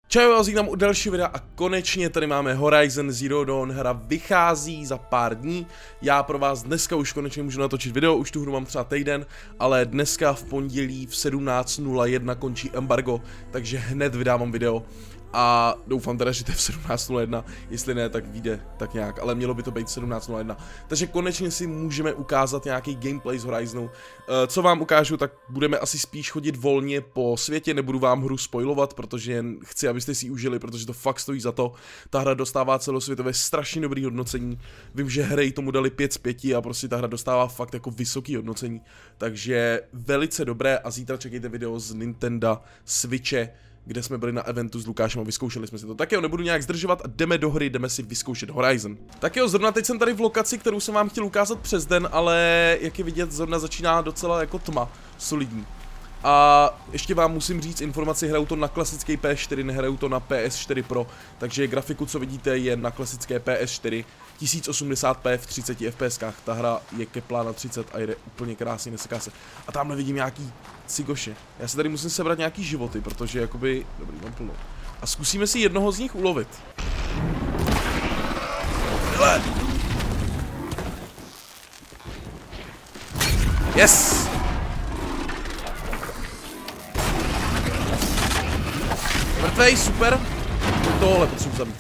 Čau, já vítám u dalšího videa a konečně tady máme Horizon Zero Dawn, hra vychází za pár dní. Já pro vás dneska už konečně můžu natočit video, už tu hru mám třeba týden, ale dneska v pondělí v 17:01 končí embargo, takže hned vydávám video. A doufám teda, že to je v 17:01, jestli ne, tak vyjde tak nějak, ale mělo by to být 17:01. Takže konečně si můžeme ukázat nějaký gameplay z Horizonu. Co vám ukážu, tak budeme asi spíš chodit volně po světě, nebudu vám hru spoilovat, protože chci, abyste si ji užili, protože to fakt stojí za to. Ta hra dostává celosvětové strašně dobrý hodnocení. Vím, že hry tomu dali 5 z 5 a prostě ta hra dostává fakt jako vysoký hodnocení. Takže velice dobré a zítra čekejte video z Nintendo Switche, kde jsme byli na eventu s Lukášem a vyzkoušeli jsme si to. Tak jo, nebudu nějak zdržovat a jdeme do hry, jdeme si vyzkoušet Horizon. Tak jo, zrovna teď jsem tady v lokaci, kterou jsem vám chtěl ukázat přes den, ale jak je vidět, zrovna začíná docela jako tma, solidní. A ještě vám musím říct informaci, hraju to na klasické PS4, nehraju to na PS4 Pro, takže grafiku, co vidíte, je na klasické PS4, 1080p v 30 fps, ta hra je keplá na 30 a jede úplně krásně, neseká se. A tamhle vidím nějaký cigoše. Já se tady musím sebrat nějaký životy, protože jakoby, dobrý, mám plno. A zkusíme si jednoho z nich ulovit. Hele! Yes! Mrtvej, super. Tohle potřebuji zabít.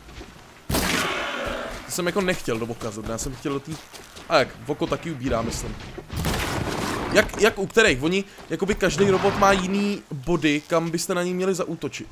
To jsem jako nechtěl do oka zrovna, já jsem chtěl do tý... A jak, v oko taky ubírá, myslím. Jak u kterých? Oni, jakoby každý robot má jiný body, kam byste na něj měli zaútočit.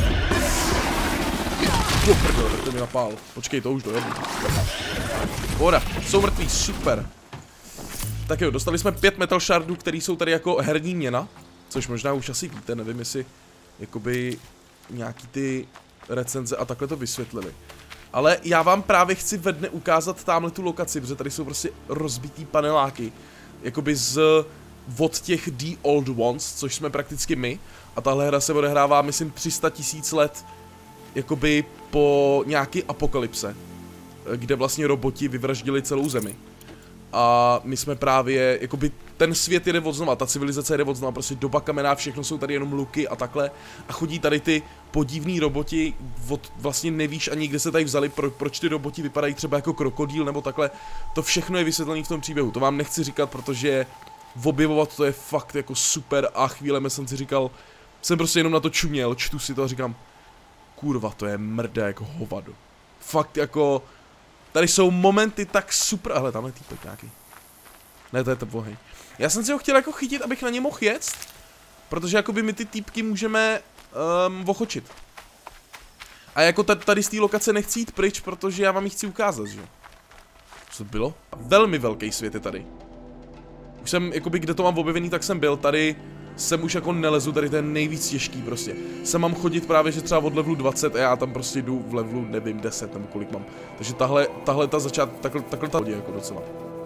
Jo, prdel, tak to mi napál. Počkej, to už dojedu. Voda, jsou mrtví, super. Tak jo, dostali jsme 5 metal shardů, který jsou tady jako herní měna. Což možná už asi víte, nevím jestli jakoby nějaký ty recenze a takhle to vysvětlili. Ale já vám právě chci ve dne ukázat tamhle tu lokaci, protože tady jsou prostě rozbitý paneláky. Jakoby od těch The Old Ones, což jsme prakticky my. A tahle hra se odehrává, myslím, 300 000 let jakoby po nějaký apokalypse, kde vlastně roboti vyvraždili celou zemi. A my jsme právě, jakoby ten svět jede odznova, ta civilizace jede odznova, prostě doba kamená, všechno jsou tady jenom luky a takhle. A chodí tady ty podivní roboti, vlastně nevíš ani kde se tady vzali, proč ty roboti vypadají třeba jako krokodýl nebo takhle. To všechno je vysvětlené v tom příběhu, to vám nechci říkat, protože objevovat to je fakt jako super a chvílemi jsem si říkal, jsem prostě jenom na to čuměl, čtu si to a říkám, kurva, to je mrdé jako hovado. Fakt jako... Tady jsou momenty tak super, ale tamhle týpek nějaký. Ne, to je ten oheň. Já jsem si ho chtěl jako chytit, abych na ně mohl jet, protože jakoby my ty týpky můžeme ochočit. A jako tady z té lokace nechci jít pryč, protože já vám ji chci ukázat, že? Co to bylo? Velmi velký svět je tady. Už jsem, jakoby, kde to mám objevený, tak jsem byl. Tady jsem už jako nelezu, tady to je nejvíc těžký prostě. Sem mám chodit právě, že třeba od levelu 20 a já tam prostě jdu v levelu, nevím, 10 nebo kolik mám. Takže tahle ta takhle ta hodě jako docela.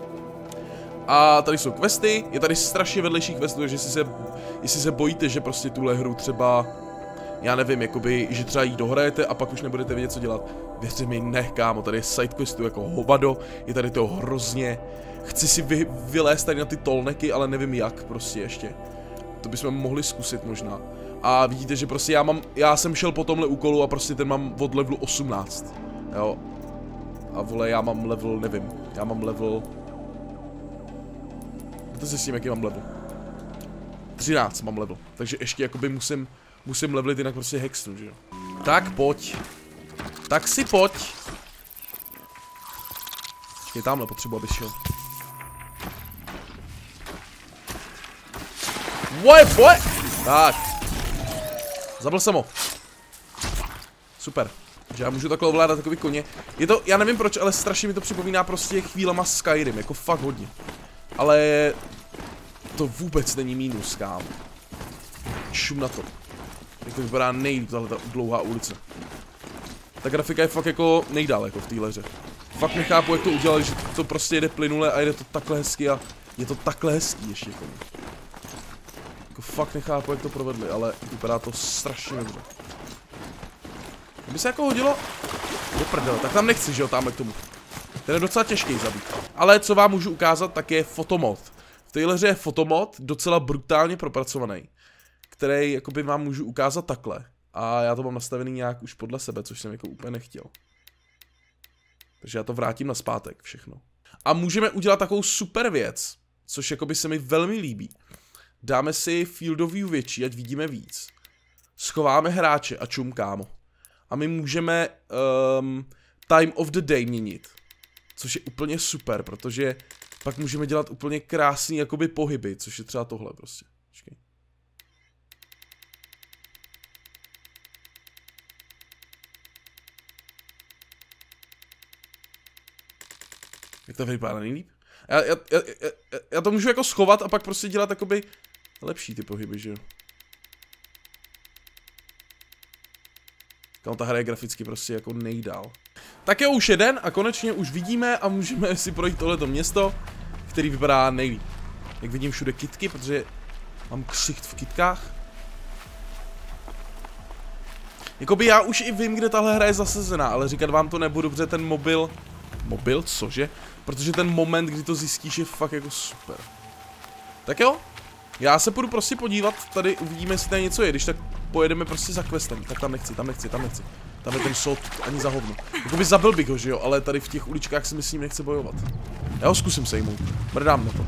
A tady jsou questy, je tady strašně vedlejších questů, takže jestli se bojíte, že prostě tuhle hru třeba, já nevím, jakoby, že třeba jí dohrajete a pak už nebudete vědět, co dělat. Věřte mi, ne, kámo, tady je sidequestu jako hovado, je tady toho hrozně. Chci si vylézt tady na ty tolneky, ale nevím jak prostě ještě. To bychom mohli zkusit možná. A vidíte, že prostě já jsem šel po tomhle úkolu a prostě ten mám od levelu 18. Jo. A vole, já mám level, nevím, já mám level... Víte se s tím, jaký mám level? 13 mám level, takže ještě jakoby musím levelit, jinak prostě hexnu, že jo. Tak pojď. Tak si pojď. Je tamhle potřebu, abys šel. Boy! Tak. Zabil jsem ho. Super. Že já můžu takhle ovládat takový koně. Je to, já nevím proč, ale strašně mi to připomíná prostě chvílema Skyrim, jako fakt hodně. Ale to vůbec není mínus, kámo. Šum na to. Jak to vypadá nejlíp, tahle dlouhá ulice. Ta grafika je fakt jako nejdál jako v téhle hře. Fakt nechápu, jak to udělali, že to prostě jede plynule a jede to takhle hezky a je to takhle hezký ještě jako. Jako fakt nechápu, jak to provedli, ale vypadá to strašně dobře. Kdyby se jako hodilo do prdele, tak tam nechci, že jo, tamhle k tomu. Ten je docela těžký zabít. Ale co vám můžu ukázat, tak je fotomod. V téhle hře je fotomod docela brutálně propracovaný, který jakoby vám můžu ukázat takhle. A já to mám nastavený nějak už podle sebe, což jsem jako úplně nechtěl. Takže já to vrátím nazpátek všechno. A můžeme udělat takovou super věc, což jakoby se mi velmi líbí. Dáme si field of view větší, ať vidíme víc. Schováme hráče a čum, kámo. A my můžeme time of the day měnit. Což je úplně super, protože pak můžeme dělat úplně krásný jakoby pohyby, což je třeba tohle prostě. Počkej. Jak to vypadá nejlíp? Já to můžu jako schovat a pak prostě dělat jakoby lepší ty pohyby, že jo? Ta hra je graficky prostě jako nejdál. Tak jo, už jeden a konečně už vidíme a můžeme si projít tohleto město, který vypadá nejlíp. Jak vidím všude kytky, protože mám ksicht v kytkách. Jakoby já už i vím, kde tahle hra je zasazená, ale říkat vám to nebudu, protože ten mobil... Mobil? Cože? Protože ten moment, kdy to zjistíš, je fakt jako super. Tak jo, já se půjdu prostě podívat, tady uvidíme, jestli tady něco je, když tak pojedeme prostě za questem, tak tam nechci. Tam je ten sod ani za hovno. Jakoby zabil bych ho, že jo, ale tady v těch uličkách si s ním nechce bojovat. Já ho zkusím sejmout, brdám na to.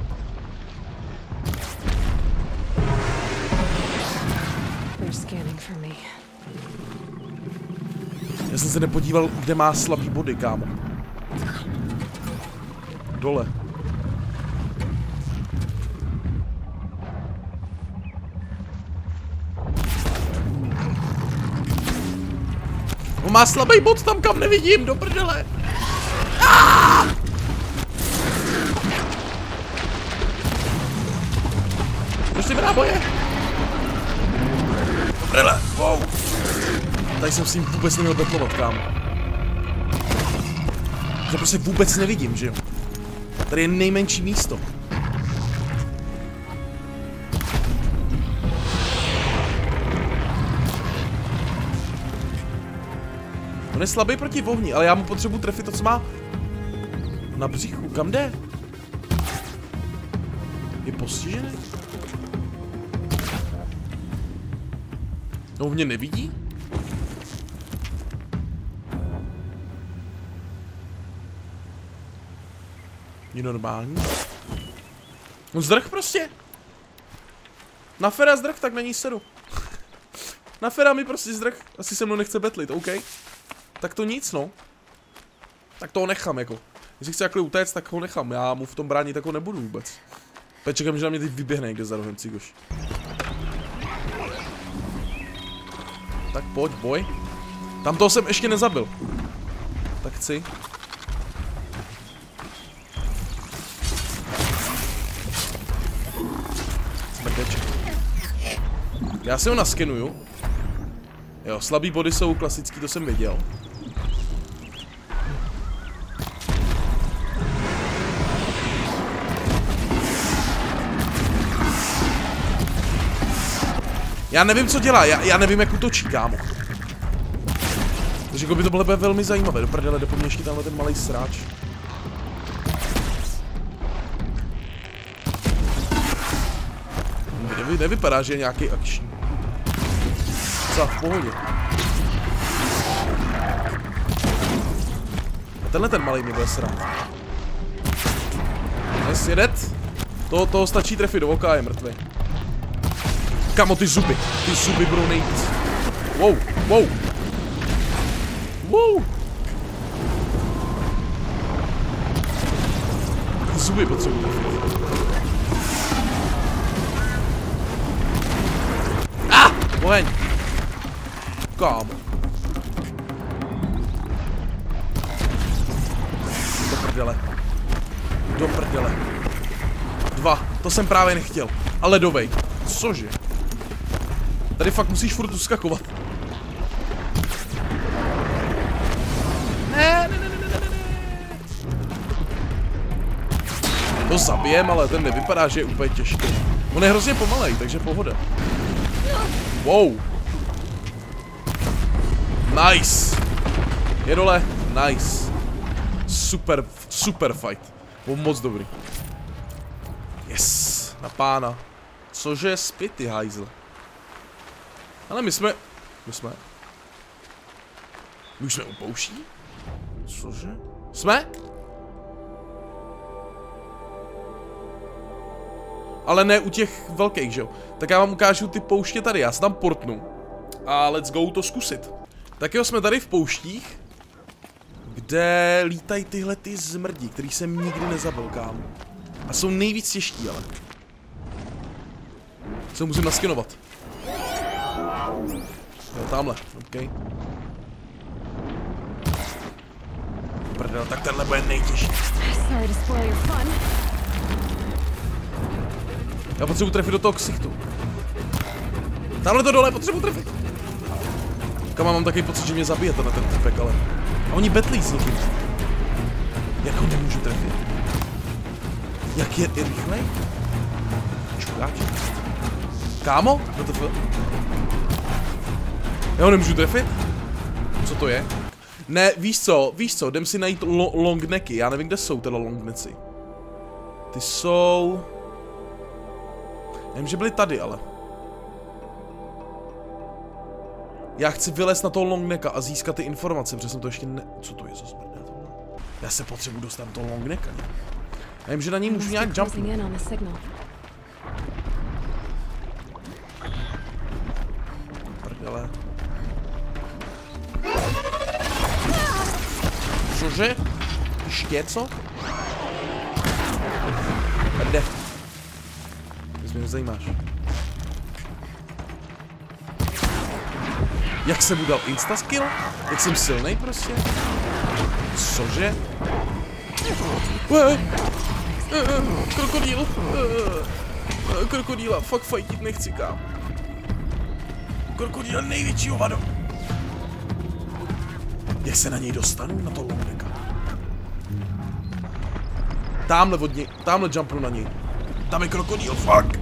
Já jsem se nepodíval, kde má slabý body, kámo. Dole. On má slabý bod tam, kam nevidím, do prdele. Ještě mi náboje. Do prdele, wow. Tady jsem s ním vůbec neměl betlovat, kámo. Já prostě vůbec nevidím, že jo. Tady je nejmenší místo. On je slabý proti vohni, ale já mu potřebuji trefit to, co má na břichu. Kam jde? Je postižený? No, mě nevidí? Je normální? On zdrh prostě. Na Fera zdrh, tak na ní sedu. Na Fera mi prostě zdrh. Asi se mnou nechce betlit, OK. Tak to nic, no. Tak to ho nechám, jako. Jestli chce jakhle utéct, tak ho nechám. Já mu v tom bránit jako nebudu vůbec. Teď čekám, že na mě teď vyběhne někde za rohem, cigoš. Tak pojď, boj. Tam toho jsem ještě nezabil. Tak chci. Já si ho naskenuju. Jo, slabý body jsou klasický, to jsem věděl. Já nevím, co dělá, já nevím, jak útočí, kámo. Takže jako by to bylo velmi zajímavé. Do prdele, jde po mně ještě tenhle ten malej sráč. Nevypadá, že je nějaký akční. Co, v pohodě. A tenhle ten malej mě bude srát. Yes, jedet. Toho stačí trefit do oka a je mrtvý. Kamo, ty zuby budou nejvíc. Wow, wow. Wow. Ty zuby potřebuji trefit. Poheň. Kámo. Do prdele. Do prdele. 2. To jsem právě nechtěl. Ale ledovej. Cože? Tady fakt musíš furt uskakovat. Ne. To zabijem, ale ten nevypadá, že je úplně těžký. On je hrozně pomalej, takže pohoda. Wow. Nice. Je dole. Nice. Super fight. Byl moc dobrý. Yes. Na pána. Cože zpět, ty hajzle. Ale my jsme My jsme? My už jsme u pouští? Cože? Jsme? Ale ne u těch velkých, že jo? Tak já vám ukážu ty pouště tady, já se tam portnu. A let's go to zkusit. Tak jo, jsme tady v pouštích, kde lítají tyhle ty zmrdi, který jsem nikdy nezabil, kámo. A jsou nejvíc těžký, ale. Se musím naskenovat. Jo, tamhle, ok. Prdel, tak tenhle bude nejtěžší. Já potřebuji trefit do toho ksichtu. Tamhle to dole, potřebuji trefit. Kam mám takový pocit, že mě zabije na ten typek, ale. A oni betlí s někým. Jak ho nemůžu trefit? Jak je rychlej? Čukáč. Kámo? WTF? Já ho nemůžu trefit? Co to je? Ne, víš co, jdem si najít longnecky, já nevím, kde jsou teda longneci. Ty jsou... Nevím, že byli tady, ale... Já chci vylézt na toho longnecka a získat ty informace, protože jsem to ještě ne... Co to je za smrdé tohle? Já se potřebuji dostat do toho longnecka. Já vím, že na něj můžu nějak jumpnout. Prdele. Cože? Ještě co? Kde? Ty jsi mě nezajímáš. Jak jsem mu dal instaskill? Jak jsem silnej prostě? Cože? Krokodýl! Krokodýla, fakt fajtit nechci, kámo. Krokodýl největší hovado. Jak se na něj dostanu? Na to longnecka. Támhle od něj, támhle jumpnu na něj. Tam je krokodýl, fuck!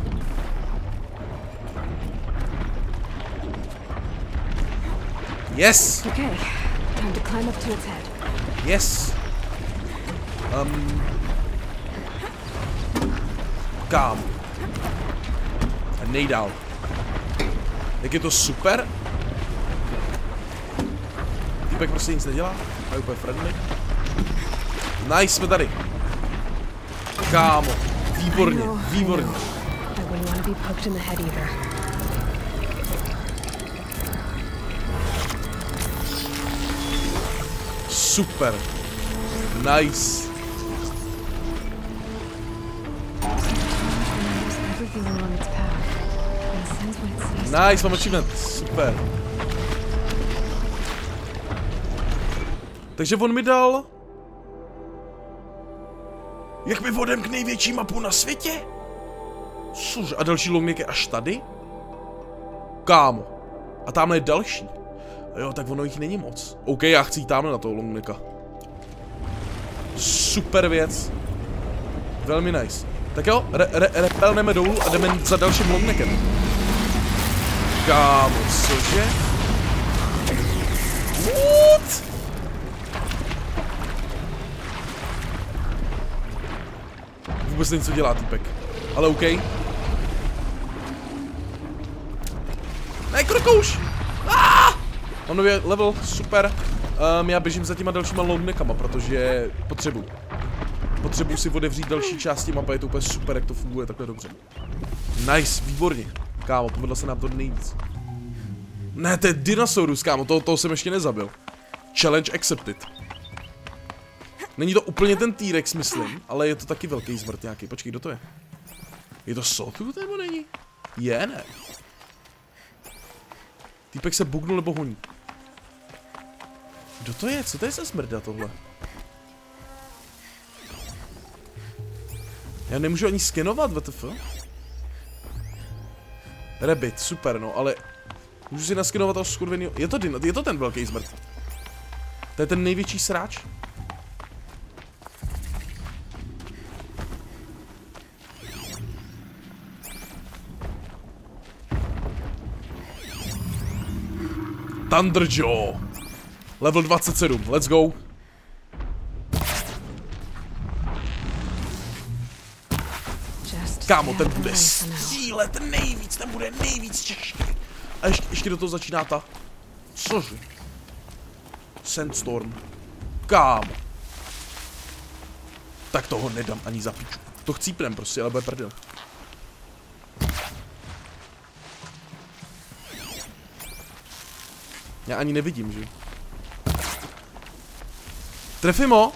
Yes! Okay, time to climb up to its head. Yes! Kam? A nejdál. Jak je to super? Týpek prostě nic nedělá? A je úplně friendly. Nice, jsme tady. Kámo. Výborně, výborně. Super. Nice. Nice, mám achievement. Super. Takže on mi dal... Jak mi odemk největší mapu na světě? Což, a další longneck je až tady? Kámo. A tamhle je další. A jo, tak ono jich není moc. OK, já chci jít tamhle na toho longnecka. Super věc. Velmi nice. Tak jo, repelneme dolů a jdeme za dalším longneckem. Kámo, cože? What? Vůbec nevím, co dělá týpek. Ale OK. Ne, krokouš! Mám nový level, super. Já běžím za těma dalšíma longneckama, protože potřebuji si otevřít další části mapy, je to úplně super, jak to funguje takhle dobře. Nice, výborně. Kámo, povedlo se nám to nejvíc. Ne, to je Dinosaurus, kámo, toho jsem ještě nezabil. Challenge accepted. Není to úplně ten T-Rex, myslím, ale je to taky velký zmrt nějaký. Počkej, kdo to je? Je to Sawtooth nebo není? Je, ne. Týpek se bugnul nebo honí. Kdo to je? Co to je za smrda tohle? Já nemůžu ani skenovat, WTF? Rabbit, super, no, ale... Můžu si naskenovat toho skurvenýho... Je to ten velký zmrt. To je ten největší sráč? Thunderjaw. Level 27, let's go. Kámo, ten bude stílet nejvíc, ten bude nejvíc těžký. A ještě do toho začíná ta Cože? Sandstorm. Kámo. Tak toho nedám ani za piču. To chcípnem prostě, ale bude prdel. Já ani nevidím, že? Trefím ho?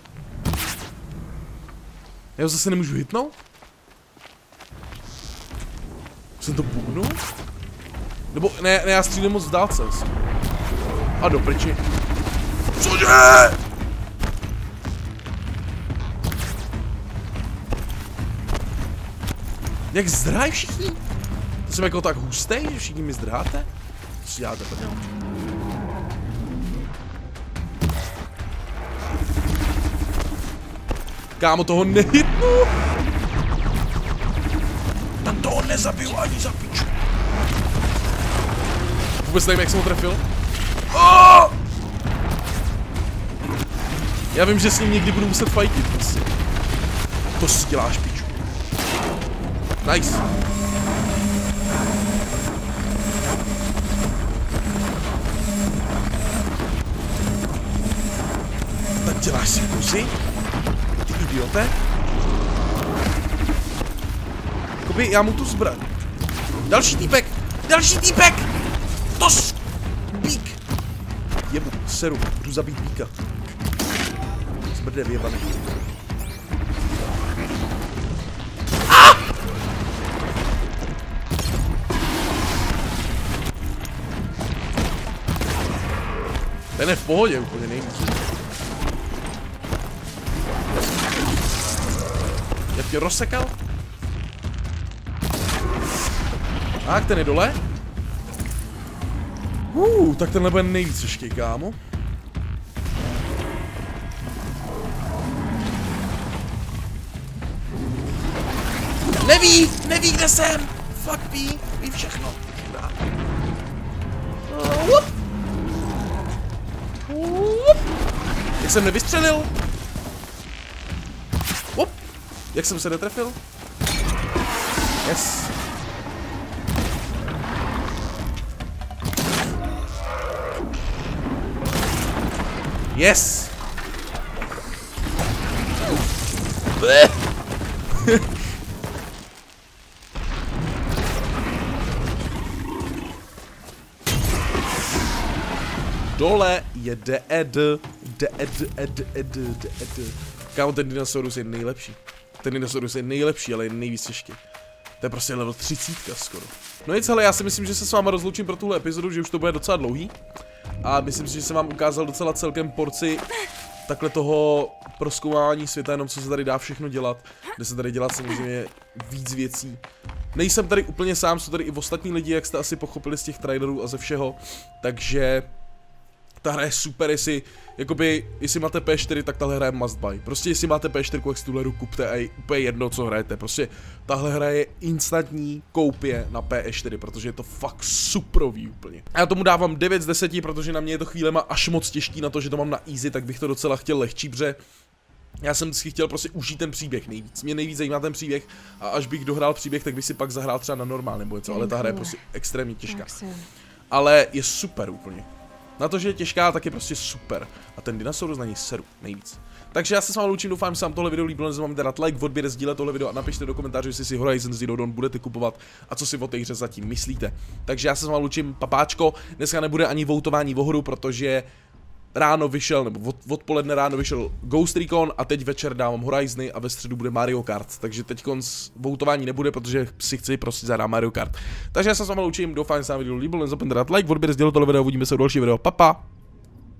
Já ho zase nemůžu hitnout? Jsem to bugnul? Nebo ne, já střílím moc v dálce. A do pryči. Cože? Jak zdrhají všichni? To jsem jako tak hustej, že všichni mi zdrháte? Co si děláte prdel? Kámo, toho nehitnu! Tam toho nezabiju ani za piču. Vůbec nevím, jak jsem ho trefil. Oh! Já vím, že s ním někdy budu muset fightit prostě. To si děláš, piču. Nice. Tak děláš si kusy? Ty idiote? Jakoby já mu tu zbraň. Další týpek! Další týpek! To bík! Jebu, seru, jdu zabít bíka. Zbrde vyjebaný. Ten je v pohodě úplně nejvíc. Jak tě rozsekal? Tak, ten je dole. Tak tenhle bude nejvíc těžký, kámo. Neví, kde jsem. Fuck, ví všechno. Jak jsem nevystřelil? Jak jsem se netrefil? Yes. Yes. Dole je dead. Kámo, ten dinosaurus je nejlepší. Ten dinosaurus je nejlepší, ale je nejvíc těžký. To je prostě level 30 skoro. No nic, hele, já si myslím, že se s váma rozloučím pro tuhle epizodu, že už to bude docela dlouhý. A myslím si, že jsem vám ukázal docela celkem porci takhle toho prozkoumání světa, jenom co se tady dá všechno dělat. Kde se tady dělat samozřejmě víc věcí. Nejsem tady úplně sám, jsou tady i ostatní lidi, jak jste asi pochopili z těch trailerů a ze všeho. Takže ta hra je super, jestli máte P4, tak tahle hra je must buy. Prostě jestli máte P4, jak si tuhle hru kupte a je úplně jedno, co hrajete. Prostě tahle hra je instantní koupě na PS4, protože je to fakt suprový úplně. A já tomu dávám 9 z 10, protože na mě je to chvílema až moc těžký na to, že to mám na easy, tak bych to docela chtěl lehčí, protože já jsem vždycky chtěl prostě užít ten příběh nejvíc. Mě nejvíc zajímá ten příběh a až bych dohrál příběh, tak bych si pak zahrál třeba na normál nebo něco, ale ta hra je prostě extrémně těžká. Ale je super úplně. Na to, že je těžká, tak je prostě super. A ten dinosaurus na něj seru nejvíc. Takže já se s vámi loučím, doufám, že se vám tohle video líbilo, nezapomeňte dát like, odběr, sdílet tohle video a napište do komentářů, jestli si Horizon Zero Dawn budete kupovat a co si o té hře zatím myslíte. Takže já se s vámi loučím, papáčko, dneska nebude ani voutování o hru, protože ráno vyšel, nebo odpoledne ráno vyšel Ghost Recon a teď večer dávám Horizony a ve středu bude Mario Kart. Takže teď voutování nebude, protože si chci prostě zahrát Mario Kart. Takže já se s vámi loučím, doufám, že se vám video líbilo, nezapomeňte dát like, odběr, sdílet tohle video, uvidíme se u dalšího videa, papa.